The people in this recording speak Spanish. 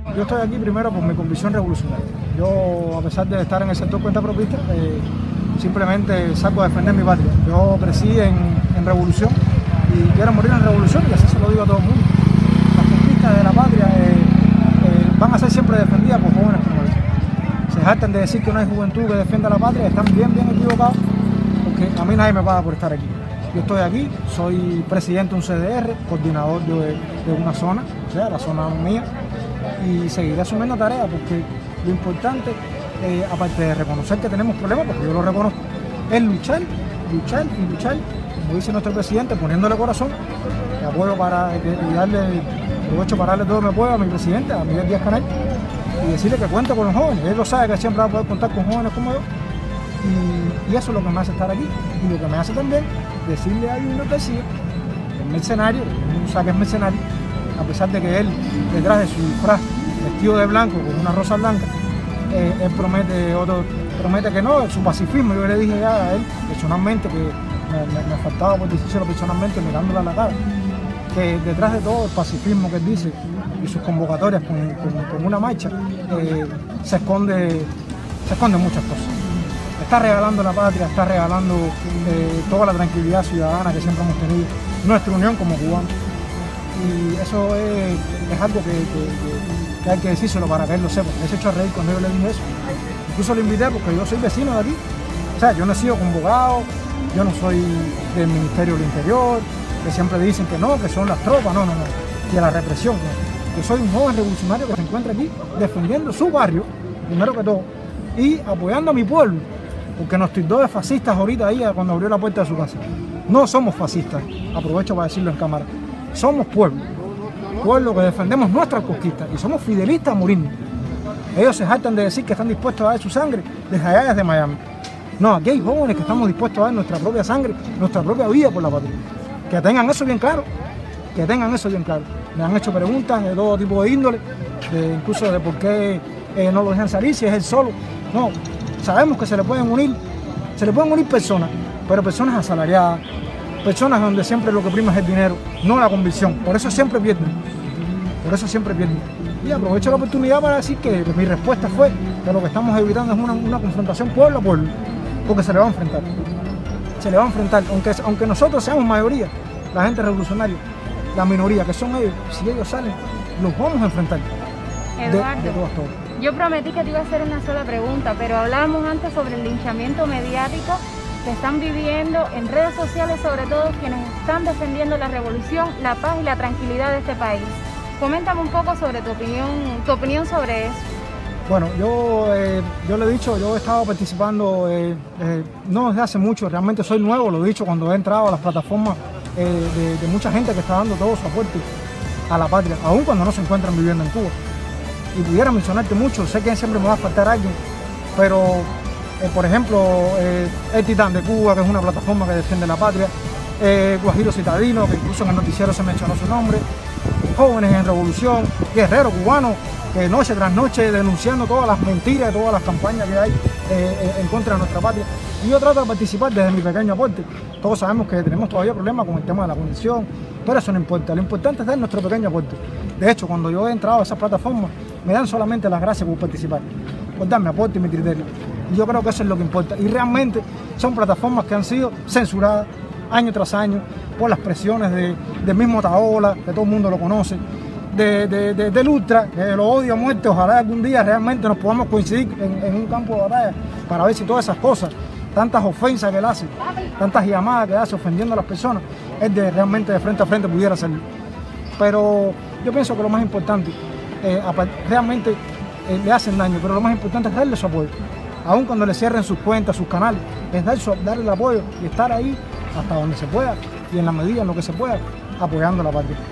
Yo estoy aquí primero por mi convicción revolucionaria. Yo, a pesar de estar en el sector cuentapropista, simplemente salgo a defender mi patria. Yo crecí en revolución y quiero morir en revolución, y así se lo digo a todo el mundo. Las conquistas de la patria van a ser siempre defendidas por jóvenes como yo. Se jactan de decir que no hay juventud que defienda la patria, están bien equivocados, porque a mí nadie me paga por estar aquí. Yo estoy aquí, soy presidente de un CDR, coordinador de una zona, o sea, la zona mía, y seguiré asumiendo tareas, porque lo importante, aparte de reconocer que tenemos problemas, porque yo lo reconozco, es luchar, como dice nuestro presidente, poniéndole corazón, y apoyo aprovecho para darle todo mi apoyo a mi presidente, a Miguel Díaz-Canel, y decirle que cuente con los jóvenes. Él lo sabe, que siempre va a poder contar con jóvenes como yo, y eso es lo que me hace estar aquí, y lo que me hace también decirle a Junior García, el mercenario, no sabe que es mercenario, a pesar de que él, detrás de su disfraz vestido de blanco con una rosa blanca, él promete que no, su pacifismo. Yo le dije ya a él personalmente, que me faltaba por decírselo personalmente, mirándole a la cara, que detrás de todo el pacifismo que él dice y sus convocatorias con una marcha, se esconde muchas cosas. Está regalando la patria, está regalando toda la tranquilidad ciudadana que siempre hemos tenido, nuestra unión como cubanos. Y eso es algo que hay que decírselo para que él lo sepa. Me he hecho a reír cuando yo le dije eso. Incluso lo invité porque yo soy vecino de aquí. O sea, yo no he sido convocado, yo no soy del Ministerio del Interior, que siempre dicen que no, que son las tropas, no, que la represión, no. Yo soy un joven revolucionario que se encuentra aquí defendiendo su barrio, primero que todo, y apoyando a mi pueblo, porque nos tildó de fascistas ahorita ahí cuando abrió la puerta de su casa. No somos fascistas, aprovecho para decirlo en cámara. Somos pueblo que defendemos nuestras conquistas y somos fidelistas a morirnos. Ellos se jactan de decir que están dispuestos a dar su sangre desde allá, desde Miami. No, aquí hay jóvenes que estamos dispuestos a dar nuestra propia sangre, nuestra propia vida por la patria. Que tengan eso bien claro, Me han hecho preguntas de todo tipo de índole, incluso de por qué no lo dejan salir si es él solo. No, sabemos que se le pueden unir personas, pero personas asalariadas, personas donde siempre lo que prima es el dinero, no la convicción. Por eso siempre pierden. Y aprovecho la oportunidad para decir que mi respuesta fue que lo que estamos evitando es una confrontación pueblo a pueblo, porque se le va a enfrentar. Aunque nosotros seamos mayoría, la gente revolucionaria, la minoría que son ellos, si ellos salen, los vamos a enfrentar. Eduardo, de todas. Yo prometí que te iba a hacer una sola pregunta, pero hablábamos antes sobre el linchamiento mediático que están viviendo en redes sociales, sobre todo quienes están defendiendo la revolución, la paz y la tranquilidad de este país. Coméntame un poco sobre tu opinión sobre eso. Bueno, yo le he dicho, yo he estado participando, no desde hace mucho, realmente soy nuevo, lo he dicho cuando he entrado a las plataformas de mucha gente que está dando todo su aporte a la patria, aun cuando no se encuentran viviendo en Cuba. Y pudiera mencionarte mucho, sé que siempre me va a faltar alguien, pero por ejemplo, el Titán de Cuba, que es una plataforma que defiende la patria, Guajiro Citadino, que incluso en el noticiero se mencionó su nombre, Jóvenes en Revolución, Guerrero Cubano, que noche tras noche denunciando todas las mentiras, todas las campañas que hay en contra de nuestra patria. Y yo trato de participar desde mi pequeño aporte. Todos sabemos que tenemos todavía problemas con el tema de la condición, pero eso no importa. Lo importante es dar nuestro pequeño aporte. De hecho, cuando yo he entrado a esas plataformas, me dan solamente las gracias por participar, por dar mi aporte y mi criterio. Y yo creo que eso es lo que importa. Y realmente son plataformas que han sido censuradas año tras año por las presiones del mismo Otaola, que todo el mundo lo conoce, del Ultra, que lo odio a muerte. Ojalá algún día realmente nos podamos coincidir en un campo de batalla para ver si todas esas cosas, tantas ofensas que él hace, tantas llamadas que hace ofendiendo a las personas, él realmente de frente a frente pudiera hacerlo. Pero yo pienso que lo más importante, realmente le hacen daño, pero lo más importante es darle su apoyo. Aun cuando le cierren sus cuentas, sus canales, es darle el apoyo y estar ahí hasta donde se pueda y en la medida en lo que se pueda, apoyando a la patria.